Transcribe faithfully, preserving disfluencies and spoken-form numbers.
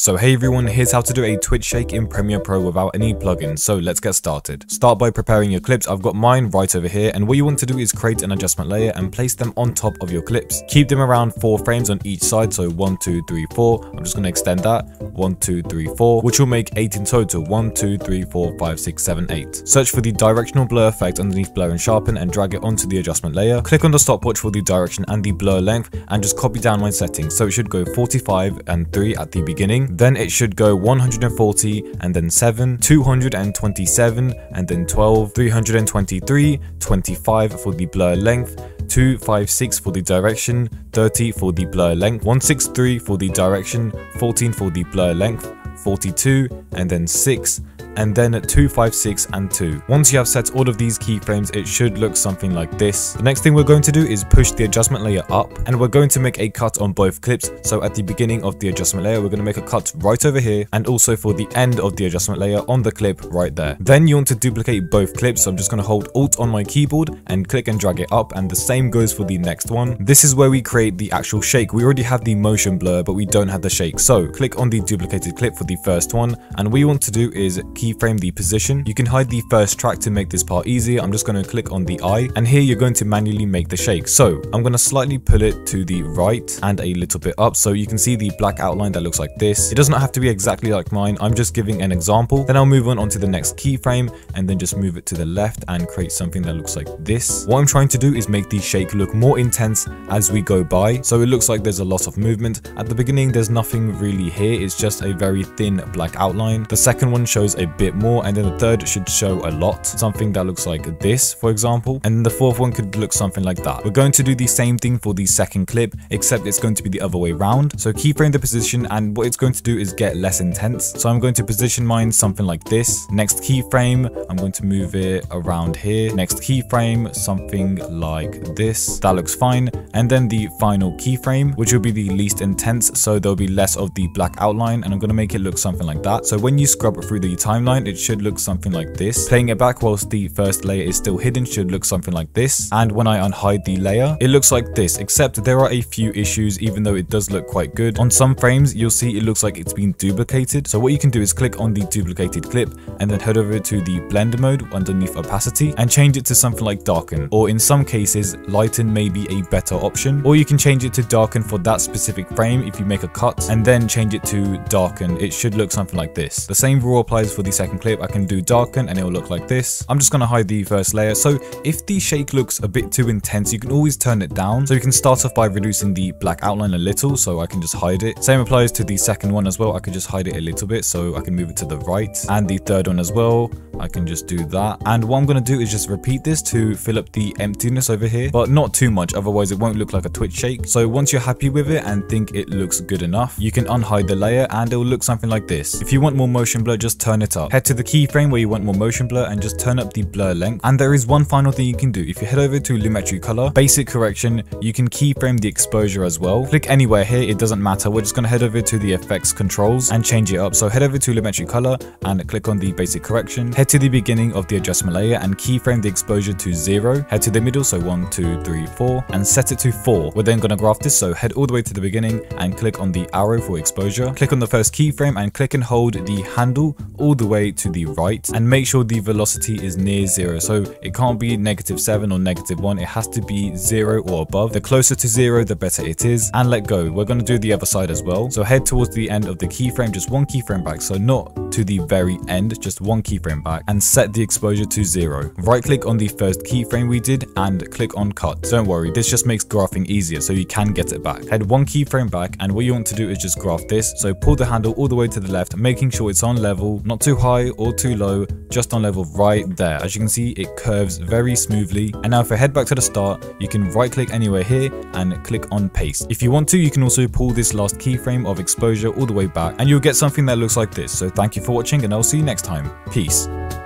So hey everyone, here's how to do a Twitch shake in Premiere Pro without any plugins, so let's get started. Start by preparing your clips. I've got mine right over here, and what you want to do is create an adjustment layer and place them on top of your clips. Keep them around four frames on each side, so one, two, three, four. I'm just going to extend that, one, two, three, four, which will make eight in total, one, two, three, four, five, six, seven, eight. Search for the directional blur effect underneath blur and sharpen and drag it onto the adjustment layer. Click on the stopwatch for the direction and the blur length and just copy down my settings, so it should go forty-five and three at the beginning. Then it should go one hundred forty and then seven, two hundred twenty-seven and then twelve, three hundred twenty-three, twenty-five for the blur length, two fifty-six for the direction, thirty for the blur length, one sixty-three for the direction, fourteen for the blur length, forty-two and then six, and then two fifty-six and two. Once you have set all of these keyframes, it should look something like this. The next thing we're going to do is push the adjustment layer up, and we're going to make a cut on both clips. So at the beginning of the adjustment layer, we're going to make a cut right over here, and also for the end of the adjustment layer on the clip right there. Then you want to duplicate both clips, so I'm just going to hold Alt on my keyboard and click and drag it up, and the same goes for the next one. This is where we create the actual shake. We already have the motion blur, but we don't have the shake. So click on the duplicated clip for the first one, and what you want to do is keyframe the position. You can hide the first track to make this part easier. I'm just going to click on the eye, and here you're going to manually make the shake. So I'm going to slightly pull it to the right and a little bit up, so you can see the black outline that looks like this. It does not have to be exactly like mine. I'm just giving an example. Then I'll move on onto the next keyframe and then just move it to the left and create something that looks like this. What I'm trying to do is make the shake look more intense as we go by, so it looks like there's a lot of movement. At the beginning there's nothing really here, it's just a very thin black outline. The second one shows a bit more, and then the third should show a lot, something that looks like this for example, and then the fourth one could look something like that. We're going to do the same thing for the second clip, except it's going to be the other way around. So keyframe the position, and what it's going to do is get less intense. So I'm going to position mine something like this. Next keyframe, I'm going to move it around here. Next keyframe, something like this. That looks fine. And then the final keyframe, which will be the least intense, so there'll be less of the black outline, and I'm going to make it look something like that. So when you scrub through the timeline, it should look something like this. Playing it back whilst the first layer is still hidden should look something like this, and when I unhide the layer, it looks like this, except there are a few issues. Even though it does look quite good, on some frames you'll see it looks like it's been duplicated. So what you can do is click on the duplicated clip and then head over to the blend mode underneath opacity and change it to something like darken, or in some cases lighten may be a better option, or you can change it to darken for that specific frame if you make a cut and then change it to darken. It should look something like this. The same rule applies for the second clip. I can do darken and it will look like this. I'm just going to hide the first layer. So if the shake looks a bit too intense, you can always turn it down. So you can start off by reducing the black outline a little, so I can just hide it. Same applies to the second one as well. I can just hide it a little bit, so I can move it to the right. And the third one as well, I can just do that. And what I'm going to do is just repeat this to fill up the emptiness over here, but not too much, otherwise it won't look like a Twitch shake. So once you're happy with it and think it looks good enough, you can unhide the layer and it will look something like this. If you want more motion blur, just turn it up. Head to the keyframe where you want more motion blur and just turn up the blur length. And there is one final thing you can do. If you head over to Lumetri color, basic correction, you can keyframe the exposure as well. Click anywhere here, it doesn't matter. We're just going to head over to the effects controls and change it up. So head over to Lumetri color and click on the basic correction. Head to the beginning of the adjustment layer and keyframe the exposure to zero. Head to the middle, so one, two, three, four, and set it to four. We're then going to graph this, so head all the way to the beginning and click on the arrow for exposure. Click on the first keyframe and click and hold the handle all the way to the right, and make sure the velocity is near zero. So it can't be negative seven or negative one, it has to be zero or above. The closer to zero, the better it is. And let go. We're going to do the other side as well. So head towards the end of the keyframe, just one keyframe back, so not to the very end, just one keyframe back, and set the exposure to zero. Right click on the first keyframe we did and click on cut. Don't worry, this just makes graphing easier, so you can get it back. Head one keyframe back, and what you want to do is just graph this. So pull the handle all the way to the left, making sure it's on level, not too high or too low, just on level right there. As you can see, it curves very smoothly. And now if I head back to the start, you can right click anywhere here and click on paste. If you want to, you can also pull this last keyframe of exposure all the way back, and you'll get something that looks like this. So thank you for watching, and I'll see you next time. Peace.